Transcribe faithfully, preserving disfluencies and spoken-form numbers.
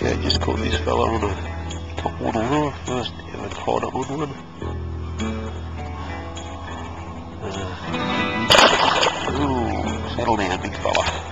Okay, I just caught this fella on a top one on off first. Haven't caught up on one. Uh, ooh, settle down, big fella.